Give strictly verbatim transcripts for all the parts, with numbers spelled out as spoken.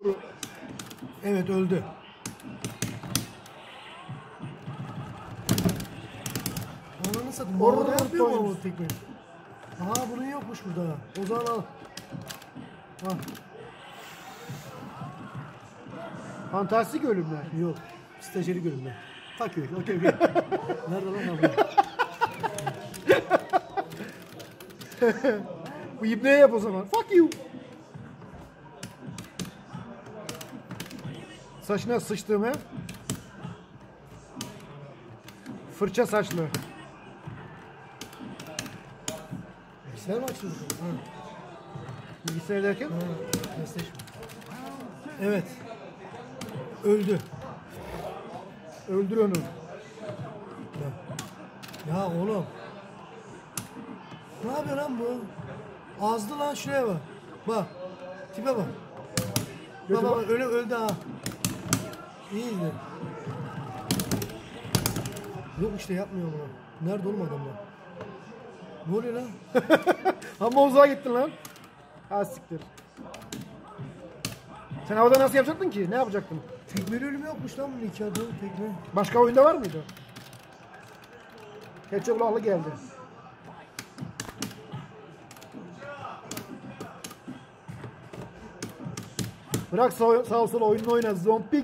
Evet öldü. Ananı satayım. Bu arada yapıyor mu o tekme? Aha bunun yokmuş burada. O zaman al. Al. Fantastik ölümler. Yok. Stajyeri görünme. Fuck you. Okey okey. Nerede lan abi? Bu ibneye yap o zaman. Fuck you. Saçına sıçtığım he. Fırça saçlı. Bilgisayar mı açtın? Ha. Bilgisayar derken? Ha. PlayStation. Evet. Öldü. Öldür onu. Ya. Ya oğlum. Ne yapıyor lan bu? Azdı lan şuraya bak. Bak. Tipe bak. Bak bak bak, öyle öldü ha. İyiydi. Yok işte yapmıyor bunu. Nerede oğlum adamlar? Ne oluyor lan? Ama uzağa gittin lan. Ha siktir. Sen havada nasıl yapacaktın ki? Ne yapacaktın? Tekmeli ölüm yokmuş lan bunun iki adı. Tekme. Başka oyunda var mıydı? Keçe kulaklı geldi. Bırak sağ, sağ sola oyununu oyna. Zompik.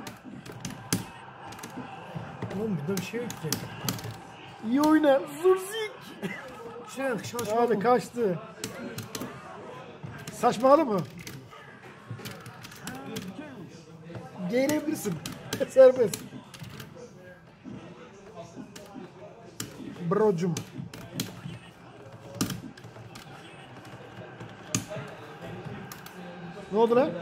Oğlum burada bir şey yok ki. İyi oyna. Zurzik. Şuraya şaşma. Hadi kaçtı. Saçmaladı mı? Gelebilirsin. Serbest. Brocum. Ne oldu lan?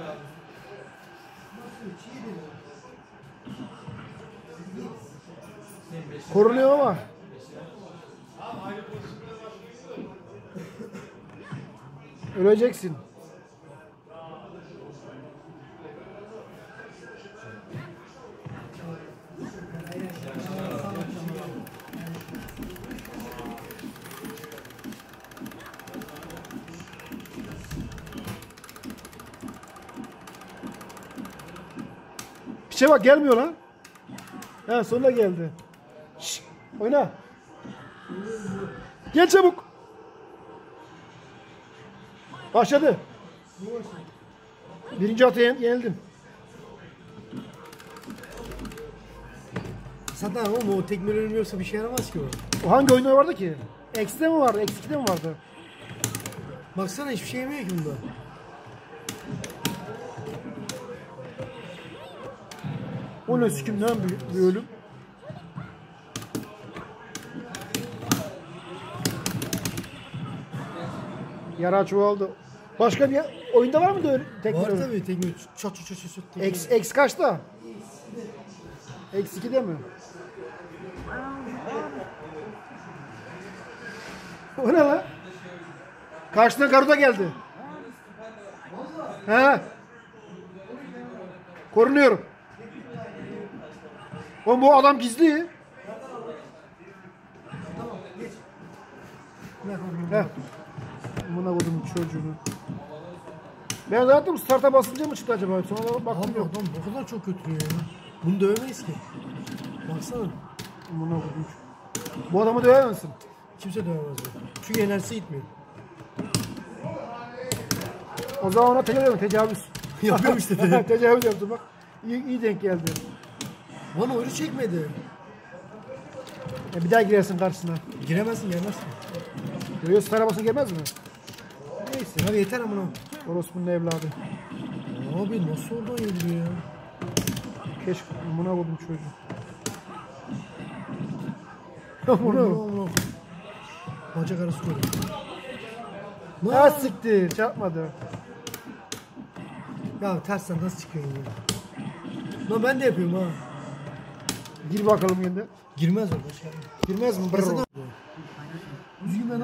Korunuyor ama. Öleceksin. Piçe bak gelmiyor lan. Ha sonuna geldi. Şşş, oyna. Gel çabuk. Başladı. Birinci atı yenildin. Zaten oğlum o tekmeli ölüm yoksa bir şey yaramaz ki o. O hangi oyunda vardı ki? X'de mi vardı? X ikide mi vardı? Baksana hiçbir şey yemiyor ki bunda. O ne sikim lan bir, bir ölüm. Yara çoğaldı. Başka bir oyunda var mı da öyle tekme? Var tabii tekme. Çat çat çat çat. X, X kaçta? X ikide mi? O ne lan? Karşıdan Garuda geldi. He. Korunuyorum. Oğlum bu adam gizli. Heh. Buna koydum çocuğunu. Ben zaten start'a basınca mı çıktı acaba? Sonra baktım Abi yok. adam o kadar çok kötü ya. Bunu dövemeyiz ki. Baksana. Buna koydum. Bu adamı dövemezsin. Kimse dövemez bunu. Çünkü enerjisi gitmiyor. O zaman ona tecavüz tecavüz. Yapıyorum işte de. Tecavüz yaptım bak. İyi, iyi denk geldi. Bana oyunu çekmedi. E bir daha girersin karşısına. Giremezsin gelmezsin. Görüyorsun tarabasına gelmez mi? Neyse hadi yeter amına. Orospu'nun evladı. Abi nasıl oradan yedi ya? Keşke buna koydum çocuğu. Amına Bunu. amına. Bacak arası koydu. Ha siktir çarpmadı. Ya tersten nasıl çıkıyorsun ya? Lan ben de yapıyorum ha. Gir bakalım yine. Girmez orada şey. Girmez mi? Mesela Brr. Düzgün ben